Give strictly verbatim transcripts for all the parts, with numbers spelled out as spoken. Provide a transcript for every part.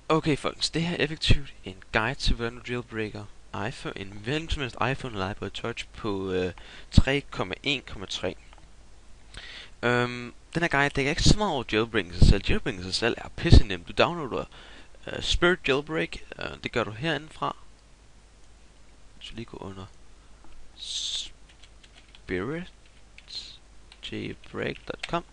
Okay folkens, det her er effektivt en guide til hvordan du jailbreaker iPhone, en hvilken som helst iPhone eller iPod Touch på øh, tre komma en komma tre. Øhm, den her guide dækker ikke så meget over jailbreaking sig selv. Jailbreaking sig selv er pisse nemt. Du downloader øh, Spirit Jailbreak, øh, det gør du herinde fra. Så lige gå under spirit jailbreak punktum com.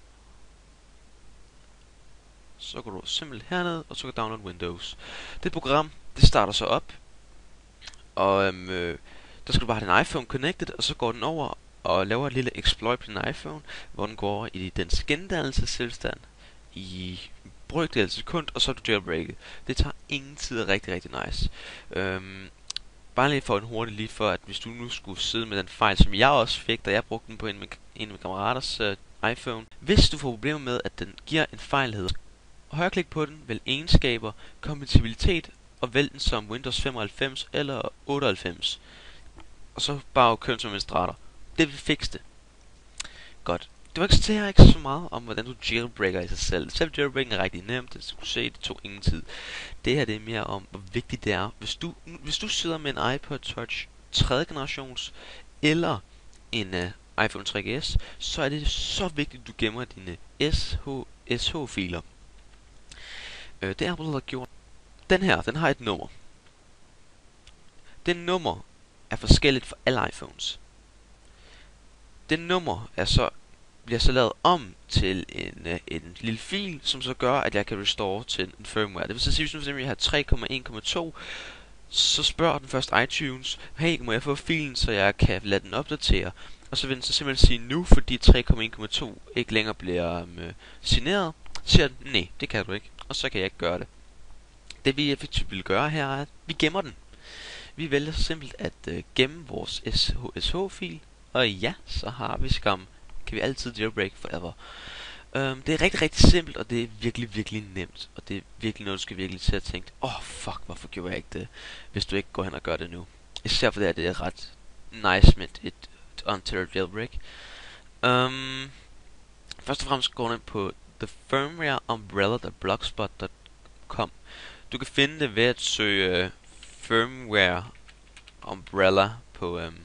Så går du simpelthen herned, og så kan du downloade Windows. Det program, det starter så op, og øhm, øh, der skal du bare have din iPhone connected, og så går den over og laver et lille exploit på din iPhone, hvor den går over i den skindannelsestilstand i brøkdel af et sekund, og så er du jailbreaket. Det tager ingen tid og rigtig, rigtig nice. Øhm, bare lige for en hurtig lige for, at hvis du nu skulle sidde med den fejl, som jeg også fik, da jeg brugte den på en, en af mine kammeraters øh, iPhone. Hvis du får problemer med, at den giver en fejl, hedder højreklik på den, vælg egenskaber, kompatibilitet, og vælg den som Windows femoghalvfems eller otteoghalvfems. Og så bare kør som administrator. Det vil fikse det. Godt. Det var ikke så her ikke så meget om, hvordan du jailbreaker i sig selv. Selv jailbreaking er rigtig nemt, det skulle se, det tog ingen tid. Det her det er mere om, hvor vigtigt det er. Hvis du, hvis du sidder med en iPod Touch tredje generations, eller en uh, iPhone tre G S, så er det så vigtigt, at du gemmer dine S H-filer. Uh, det Apple har gjort. Den her, den har et nummer. Det nummer er forskelligt for alle iPhones. Det nummer er så bliver så lavet om til en, uh, en lille fil, som så gør, at jeg kan restore til en firmware. Det vil så sige, hvis nu for eksempel jeg har tre komma en komma to, så spørger den først iTunes, hey, må jeg få filen, så jeg kan lade den opdatere? Og så vil den så simpelthen sige nu, fordi tre komma en komma to ikke længere bliver um, signeret, siger den, nej, det kan du ikke, og så kan jeg ikke gøre det. Det vi effektivt vil gøre her er, at vi gemmer den. Vi vælger så simpelt at uh, gemme vores S H fil, og ja, så har vi skam, kan vi altid jailbreak forever. Um, det er rigtig, rigtig simpelt, og det er virkelig, virkelig nemt. Og det er virkelig noget, du skal virkelig til at tænke, åh, oh, fuck, hvorfor gjorde jeg ikke det, hvis du ikke går hen og gør det nu. Især for det her, det er ret nice med et, et untethered jailbreak. Um, først og fremmest går du ind på the firmware umbrella punktum blogspot punktum com. Du kan finde det ved at søge uh, firmware umbrella på, um,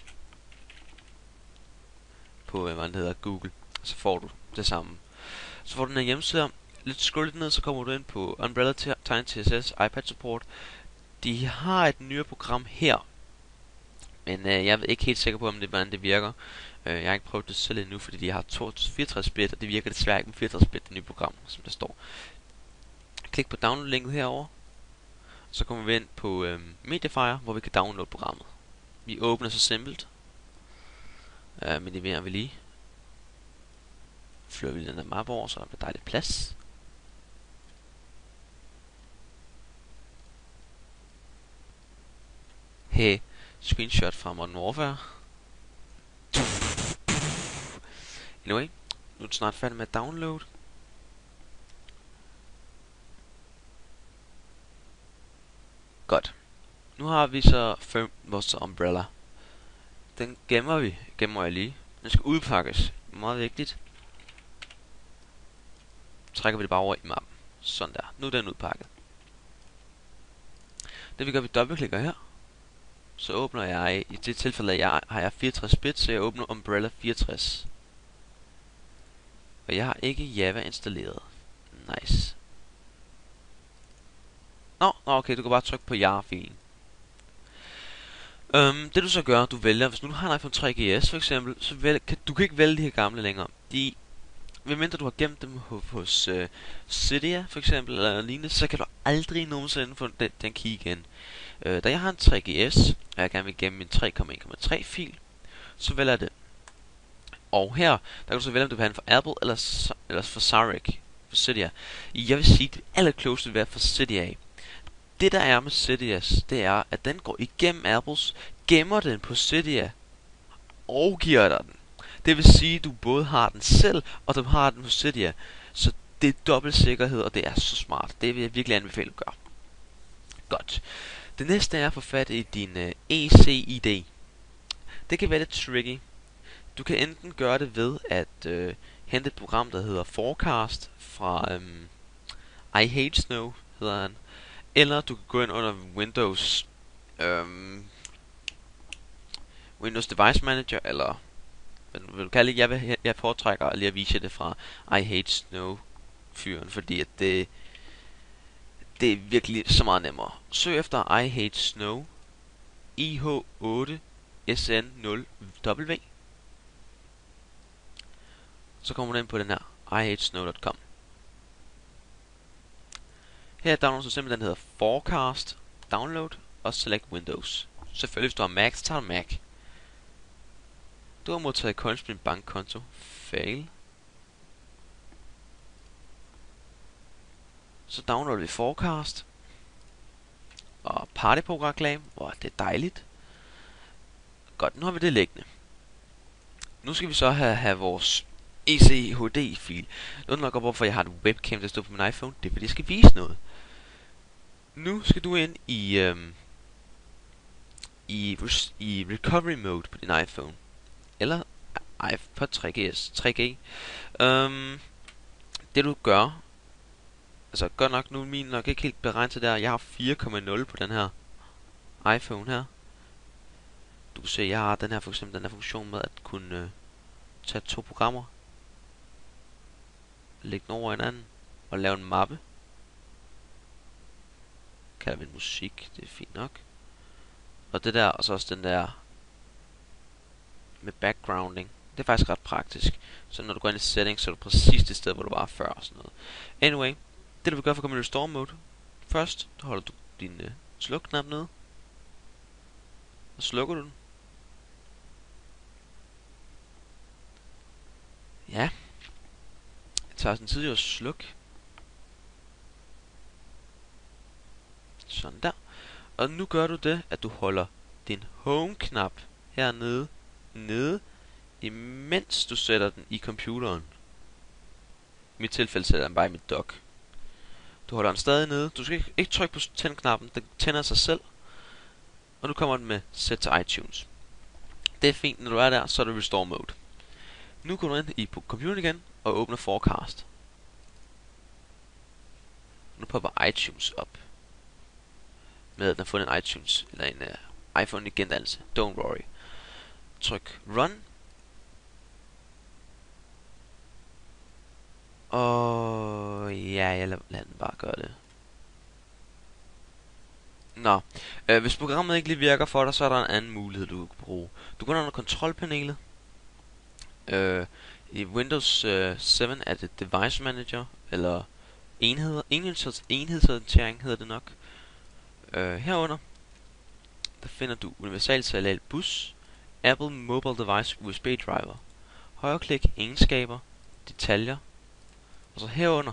på uh, hvad det hedder, Google. Så får du det samme. Så får du den her hjemmeside. Lidt scroll lidt ned, så kommer du ind på Umbrella Tiny T S S iPad Support. De har et nyere program her, men øh, jeg er ikke helt sikker på, om det, hvordan det virker. Øh, jeg har ikke prøvet det selv endnu, fordi de har fireogtres bit, og det virker desværre ikke med fireogtres bit, det nye program, som der står. Klik på download-linket herover. Så kommer vi ind på øh, Mediafire, hvor vi kan downloade programmet. Vi åbner så simpelt. Øh, minimerer vi lige. Flytter vi den der map over, så der bliver dejligt plads. Hey, screenshot fra Modern Warfare. Anyway, nu er det snart færdig med at download. Godt. Nu har vi så firm, vores umbrella. Den gemmer vi, gemmer jeg lige. Den skal udpakkes, meget vigtigt. Trækker vi det bare over i mappen. Sådan der. Nu er den udpakket. Det vi gør, vi dobbeltklikker her. Så åbner jeg, i det tilfælde jeg har jeg fireogtres bit, så jeg åbner Umbrella fireogtres. Og jeg har ikke Java installeret. Nice. Nå, nå okay, du kan bare trykke på jar-filen. Um, det du så gør, du vælger, hvis nu du har en iPhone tre G S for eksempel, så vælg, kan, du kan ikke vælge de her gamle længere. De, medmindre du har gemt dem hos, hos uh, Cydia for eksempel, eller lignende, så kan du aldrig nogensinde få den, den key igen. Uh, da jeg har en tre G S, og jeg gerne vil gemme min tre komma en komma tre fil, så vælger jeg det. Og her, der kan du så vælge, om du vil have den for Apple eller, eller for Zarek, for Cydia. Jeg vil sige, det aller klogeste vil være for Cydia. Det der er med Cydias, det er, at den går igennem Apples, gemmer den på Cydia, og giver dig den. Det vil sige, at du både har den selv, og du har den på Cydia. Så det er dobbelt sikkerhed, og det er så smart. Det vil jeg virkelig anbefale at gøre. Godt. Det næste er at få fat i din uh, E C I D. Det kan være lidt tricky. Du kan enten gøre det ved at uh, hente et program, der hedder Forecast fra um, I Hate Snow, hedder han. Eller du kan gå ind under Windows øhm, Windows Device Manager, eller hvad du vil kalde det. Jeg, vil, jeg foretrækker lige at vise det fra I Hate Snow fyren, fordi at det det er virkelig så meget nemmere. Søg efter I Hate Snow I H otte S N nul W. Så kommer du ind på den her i hate snow punktum com. Her downloader du simpelthen den hedder Forecast, Download og Select Windows. Selvfølgelig hvis du har Mac, så tager du Mac. Du har modtaget coins på din bankkonto. Fail. Så downloader vi Forecast og partyprogram. Wow, det er dejligt. Godt, nu har vi det liggende. Nu skal vi så have, have vores E C H D-fil. Nu undrer jeg godt, hvorfor jeg har et webcam, der står på min iPhone. Det er fordi, jeg skal vise noget. Nu skal du ind i, øhm, i, i recovery mode på din iPhone. Eller iPod tre G S. tre G. Øhm, det du gør, altså gør nok nu, min nok ikke helt beregnet til der. Jeg har fire komma nul på den her iPhone her. Du kan se, jeg har den her for eksempel den her funktion med at kunne øh, tage to programmer, lægge den over hinanden og lave en mappe. Kalder vi musik, det er fint nok. Og det der, og så også den der med backgrounding. Det er faktisk ret praktisk. Så når du går ind i settings, så er du præcis det sted, hvor du var før og sådan noget. Anyway, det du vil gøre for at komme i restore mode. Først, så holder du din øh, sluk-knap nede. Og slukker du den. Ja. Det tager sådan tid at slukke. Sådan der. Og nu gør du det, at du holder din home-knap hernede, nede, imens du sætter den i computeren. I mit tilfælde sætter den bare i mit dock. Du holder den stadig nede. Du skal ikke, ikke trykke på tænd-knappen. Den tænder sig selv. Og nu kommer den med sæt til iTunes. Det er fint, når du er der, så er det restore mode. Nu går du ind i på computeren igen og åbner Forecast. Nu popper iTunes op. Med at den har fundet en iTunes eller en uh, iPhone i gendannelse. Don't worry. Tryk Run. Og ja, jeg lader lad den bare gøre det. Nå, øh, hvis programmet ikke lige virker for dig, så er der en anden mulighed, du kan bruge. Du går under kontrolpanelet. Øh, I Windows øh, syv er det Device Manager, eller enheder, enheds, enhedsorientering hedder det nok. Øh, herunder, der finder du Universal Serial Bus, Apple Mobile Device U S B Driver. Højreklik, egenskaber, detaljer. Og så herunder,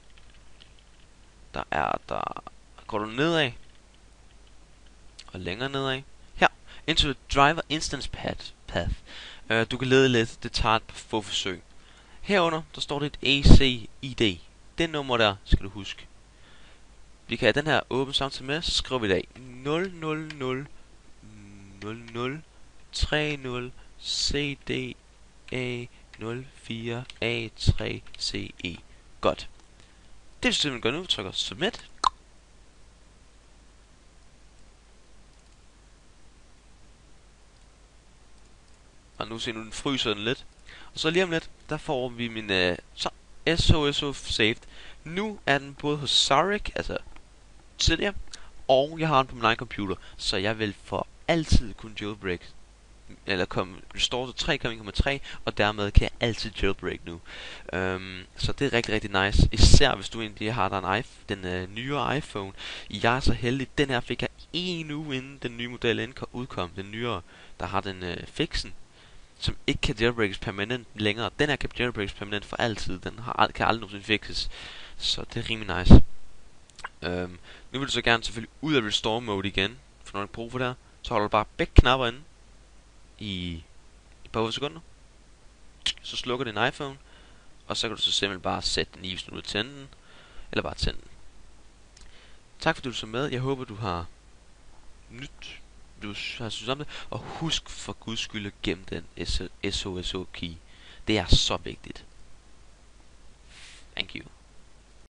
der er der, går du nedad, og længere nedad. Her, into the driver instance path. Uh, du kan lede lidt, det tager et par få forsøg. Herunder, der står det et A C I D. Det nummer der, skal du huske. Vi kan have den her åben samtidig med, så skriver vi det af. nul nul nul nul nul tre nul C D A nul fire A tre C E. Godt. Det vil simpelthen gøre nu, vi trykker submit. Og nu ser nu den fryser den lidt. Og så lige om lidt, der får vi min øh, så S H S O saved. Nu er den både hos Sarek, altså tidligere, og jeg har den på min egen computer. Så jeg vil for altid kunne jailbreak, eller komme restore til tre komma tre, og dermed kan jeg altid jailbreak nu. Um, så det er rigtig, rigtig nice. Især hvis du egentlig har den, iPhone, den øh, nyere iPhone. Jeg er så heldig, den her fik jeg en uge inden den nye model udkom. Den nyere, der har den øh, fixen, som ikke kan jailbreakes permanent længere. Den her kan jailbreakes permanent for altid. Den har, kan aldrig nogensinde fixes. Så det er rimelig nice. Um, nu vil du så gerne selvfølgelig ud af restore mode igen. For når du ikke brug for det her, så holder du bare begge knapper inde i et par sekunder. Så slukker din iPhone. Og så kan du så simpelthen bare sætte den i, hvis du vil tænde den. Eller bare tænde den. Tak fordi du så med. Jeg håber du har nyt du har synes om det. Og husk for guds skyld at gemme den S H S O key. Det er så vigtigt. Thank you.